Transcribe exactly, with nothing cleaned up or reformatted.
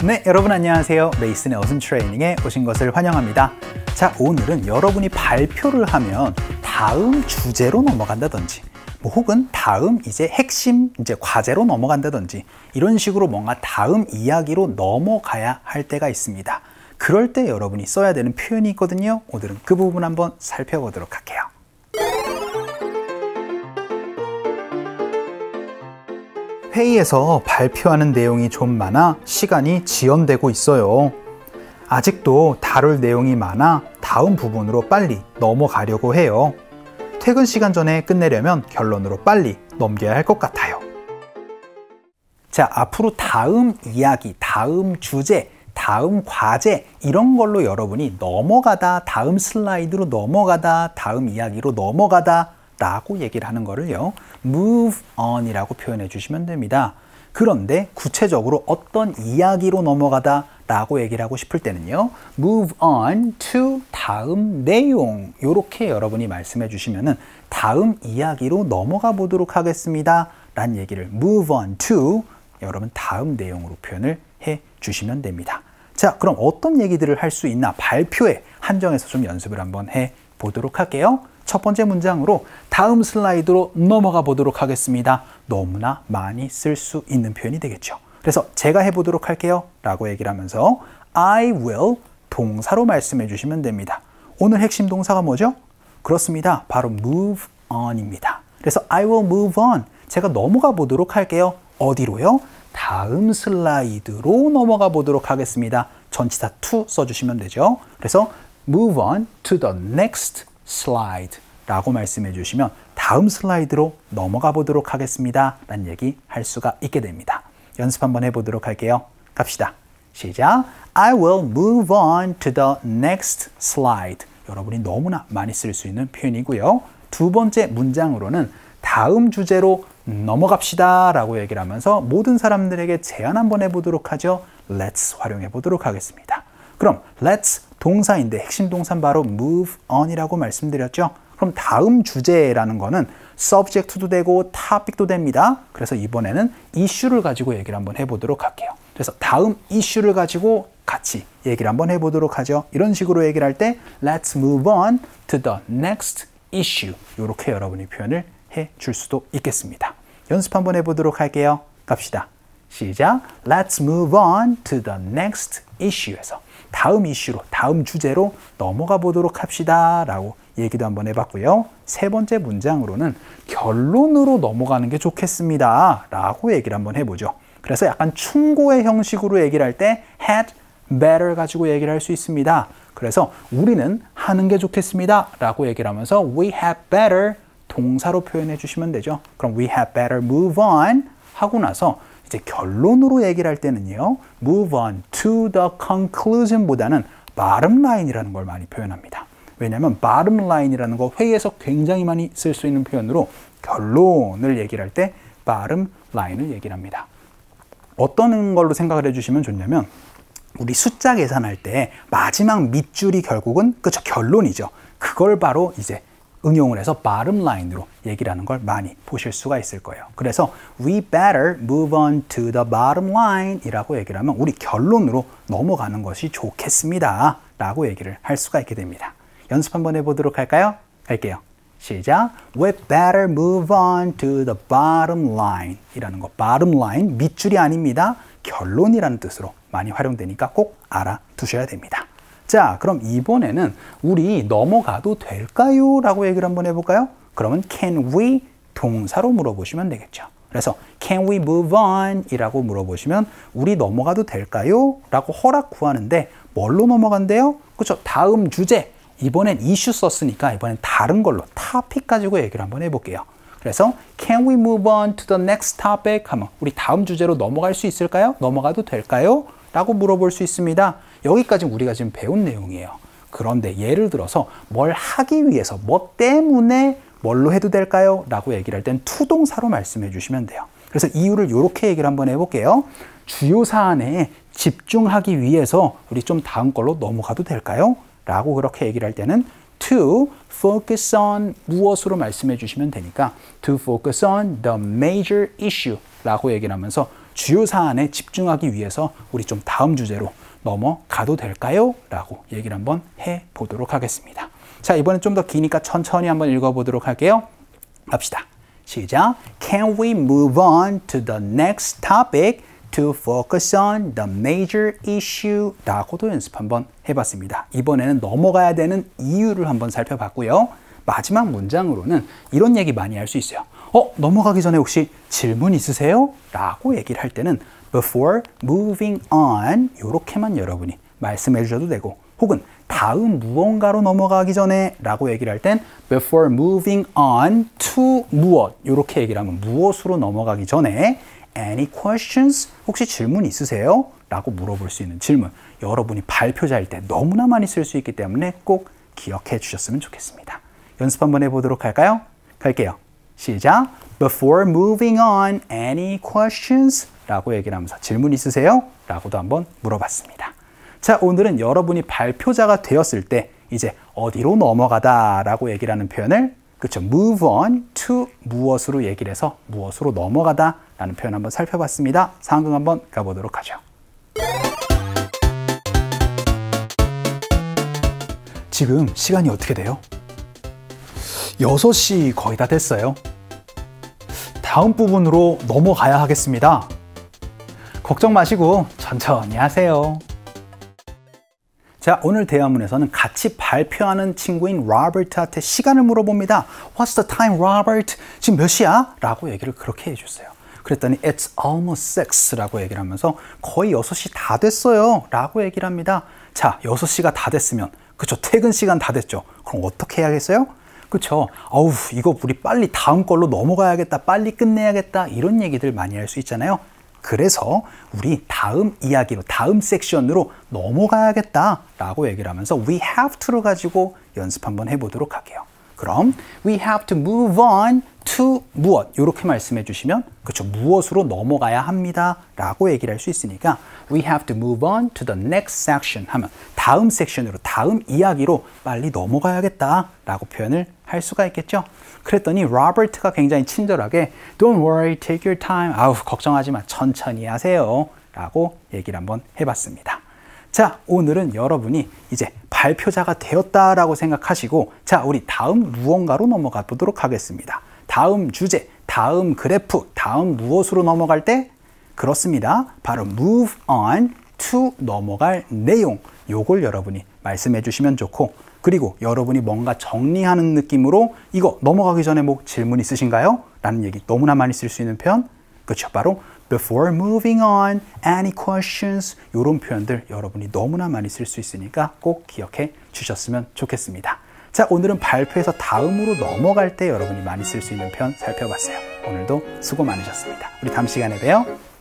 네, 여러분 안녕하세요. 메이슨의 어순 트레이닝에 오신 것을 환영합니다. 자, 오늘은 여러분이 발표를 하면 다음 주제로 넘어간다든지 뭐 혹은 다음 이제 핵심 이제 과제로 넘어간다든지 이런 식으로 뭔가 다음 이야기로 넘어가야 할 때가 있습니다. 그럴 때 여러분이 써야 되는 표현이 있거든요. 오늘은 그 부분 한번 살펴보도록 할게요. 회의에서 발표하는 내용이 좀 많아 시간이 지연되고 있어요. 아직도 다룰 내용이 많아 다음 부분으로 빨리 넘어가려고 해요. 퇴근 시간 전에 끝내려면 결론으로 빨리 넘겨야 할 것 같아요. 자, 앞으로 다음 이야기, 다음 주제, 다음 과제 이런 걸로 여러분이 넘어가다, 다음 슬라이드로 넘어가다, 다음 이야기로 넘어가다 라고 얘기를 하는 거를요, move on 이라고 표현해 주시면 됩니다. 그런데 구체적으로 어떤 이야기로 넘어가다 라고 얘기를 하고 싶을 때는요, move on to 다음 내용 이렇게 여러분이 말씀해 주시면은 다음 이야기로 넘어가 보도록 하겠습니다 라는 얘기를 move on to 여러분 다음 내용으로 표현을 해 주시면 됩니다. 자, 그럼 어떤 얘기들을 할 수 있나 발표에 한정해서 좀 연습을 한번 해 보도록 할게요. 첫 번째 문장으로 다음 슬라이드로 넘어가 보도록 하겠습니다. 너무나 많이 쓸 수 있는 표현이 되겠죠. 그래서 제가 해보도록 할게요 라고 얘기를 하면서 I will 동사로 말씀해 주시면 됩니다. 오늘 핵심 동사가 뭐죠? 그렇습니다. 바로 move on입니다. 그래서 I will move on. 제가 넘어가 보도록 할게요. 어디로요? 다음 슬라이드로 넘어가 보도록 하겠습니다. 전치사 to 써주시면 되죠. 그래서 move on to the next slide 라고 말씀해 주시면 다음 슬라이드로 넘어가 보도록 하겠습니다 라는 얘기 할 수가 있게 됩니다. 연습 한번 해보도록 할게요. 갑시다. 시작. I will move on to the next slide. 여러분이 너무나 많이 쓸 수 있는 표현이고요. 두 번째 문장으로는 다음 주제로 넘어갑시다 라고 얘기를 하면서 모든 사람들에게 제안 한번 해보도록 하죠. Let's 활용해 보도록 하겠습니다. 그럼 let's 동사인데 핵심 동사는 바로 move on이라고 말씀드렸죠. 그럼 다음 주제라는 거는 subject도 되고 topic도 됩니다. 그래서 이번에는 issue를 가지고 얘기를 한번 해보도록 할게요. 그래서 다음 issue를 가지고 같이 얘기를 한번 해보도록 하죠. 이런 식으로 얘기를 할 때 let's move on to the next issue 이렇게 여러분이 표현을 해 줄 수도 있겠습니다. 연습 한번 해보도록 할게요. 갑시다. 시작. Let's move on to the next issue에서 다음 이슈로, 다음 주제로 넘어가 보도록 합시다 라고 얘기도 한번 해봤고요. 세 번째 문장으로는 결론으로 넘어가는 게 좋겠습니다 라고 얘기를 한번 해보죠. 그래서 약간 충고의 형식으로 얘기를 할 때 had better 가지고 얘기를 할 수 있습니다. 그래서 우리는 하는 게 좋겠습니다 라고 얘기를 하면서 we had better 동사로 표현해 주시면 되죠. 그럼 we had better move on 하고 나서 이제 결론으로 얘기를 할 때는요, move on to the conclusion 보다는 bottom line이라는 걸 많이 표현합니다. 왜냐하면 bottom line이라는 거 회의에서 굉장히 많이 쓸 수 있는 표현으로 결론을 얘기를 할 때 bottom line을 얘기를 합니다. 어떤 걸로 생각을 해주시면 좋냐면 우리 숫자 계산할 때 마지막 밑줄이 결국은 그쵸 결론이죠. 그걸 바로 이제 응용을 해서 bottom line으로 얘기를 하는 걸 많이 보실 수가 있을 거예요. 그래서 we better move on to the bottom line 이라고 얘기를 하면 우리 결론으로 넘어가는 것이 좋겠습니다 라고 얘기를 할 수가 있게 됩니다. 연습 한번 해보도록 할까요? 할게요. 시작. We better move on to the bottom line 이라는 거 bottom line 밑줄이 아닙니다. 결론이라는 뜻으로 많이 활용되니까 꼭 알아두셔야 됩니다. 자, 그럼 이번에는 우리 넘어가도 될까요? 라고 얘기를 한번 해볼까요? 그러면 can we 동사로 물어보시면 되겠죠. 그래서 can we move on 이라고 물어보시면 우리 넘어가도 될까요? 라고 허락 구하는데 뭘로 넘어간대요? 그렇죠. 다음 주제. 이번엔 이슈 썼으니까 이번엔 다른 걸로 topic 가지고 얘기를 한번 해볼게요. 그래서 can we move on to the next topic 하면 우리 다음 주제로 넘어갈 수 있을까요? 넘어가도 될까요? 라고 물어볼 수 있습니다. 여기까지 우리가 지금 배운 내용이에요. 그런데 예를 들어서 뭘 하기 위해서 뭐 때문에 뭘로 해도 될까요? 라고 얘기를 할 땐 투동사로 말씀해 주시면 돼요. 그래서 이유를 이렇게 얘기를 한번 해볼게요. 주요 사안에 집중하기 위해서 우리 좀 다음 걸로 넘어가도 될까요? 라고 그렇게 얘기를 할 때는 to focus on 무엇으로 말씀해 주시면 되니까 to focus on the major issue 라고 얘기를 하면서 주요 사안에 집중하기 위해서 우리 좀 다음 주제로 넘어가도 될까요? 라고 얘기를 한번 해보도록 하겠습니다. 자, 이번엔 좀 더 기니까 천천히 한번 읽어보도록 할게요. 갑시다. 시작. Can we move on to the next topic to focus on the major issue? 라고도 연습 한번 해봤습니다. 이번에는 넘어가야 되는 이유를 한번 살펴봤고요. 마지막 문장으로는 이런 얘기 많이 할 수 있어요. 어, 넘어가기 전에 혹시 질문 있으세요? 라고 얘기를 할 때는 before moving on 이렇게만 여러분이 말씀해 주셔도 되고, 혹은 다음 무언가로 넘어가기 전에 라고 얘기를 할 땐 before moving on to 무엇 이렇게 얘기를 하면 무엇으로 넘어가기 전에 any questions? 혹시 질문 있으세요? 라고 물어볼 수 있는 질문, 여러분이 발표자일 때 너무나 많이 쓸 수 있기 때문에 꼭 기억해 주셨으면 좋겠습니다. 연습 한번 해보도록 할까요? 갈게요. 시작. Before moving on, any questions? 라고 얘기를 하면서 질문 있으세요? 라고도 한번 물어봤습니다. 자, 오늘은 여러분이 발표자가 되었을 때 이제 어디로 넘어가다 라고 얘기를 하는 표현을, 그쵸, move on to 무엇으로 얘기를 해서 무엇으로 넘어가다 라는 표현 한번 살펴봤습니다. 상황극 한번 가보도록 하죠. 지금 시간이 어떻게 돼요? 여섯 시 거의 다 됐어요. 다음 부분으로 넘어가야 하겠습니다. 걱정 마시고 천천히 하세요. 자, 오늘 대화문에서는 같이 발표하는 친구인 로버트한테 시간을 물어봅니다. What's the time, Robert? 지금 몇 시야? 라고 얘기를 그렇게 해줬어요. 그랬더니 It's almost six 라고 얘기를 하면서 거의 여섯 시 다 됐어요 라고 얘기를 합니다. 자, 여섯 시가 다 됐으면, 그쵸, 퇴근 시간 다 됐죠. 그럼 어떻게 해야겠어요? 그쵸, 어우, 이거 우리 빨리 다음 걸로 넘어가야겠다, 빨리 끝내야겠다, 이런 얘기들 많이 할 수 있잖아요. 그래서 우리 다음 이야기로, 다음 섹션으로 넘어가야겠다 라고 얘기를 하면서 we have to를 가지고 연습 한번 해보도록 할게요. 그럼 we have to move on to 무엇, 이렇게 말씀해 주시면, 그렇죠, 무엇으로 넘어가야 합니다 라고 얘기를 할 수 있으니까 we have to move on to the next section 하면 다음 섹션으로, 다음 이야기로 빨리 넘어가야겠다 라고 표현을 할 수가 있겠죠. 그랬더니 로버트가 굉장히 친절하게 Don't worry, take your time. 아우, 걱정하지 마, 천천히 하세요 라고 얘기를 한번 해봤습니다. 자, 오늘은 여러분이 이제 발표자가 되었다라고 생각하시고, 자, 우리 다음 무언가로 넘어가 보도록 하겠습니다. 다음 주제, 다음 그래프, 다음 무엇으로 넘어갈 때? 그렇습니다. 바로 move on to 넘어갈 내용, 요걸 여러분이 말씀해 주시면 좋고, 그리고 여러분이 뭔가 정리하는 느낌으로 이거 넘어가기 전에 뭐 질문 있으신가요? 라는 얘기 너무나 많이 쓸 수 있는 표현, 그렇죠, 바로 before moving on, any questions, 이런 표현들 여러분이 너무나 많이 쓸 수 있으니까 꼭 기억해 주셨으면 좋겠습니다. 자, 오늘은 발표에서 다음으로 넘어갈 때 여러분이 많이 쓸 수 있는 표현 살펴봤어요. 오늘도 수고 많으셨습니다. 우리 다음 시간에 봬요.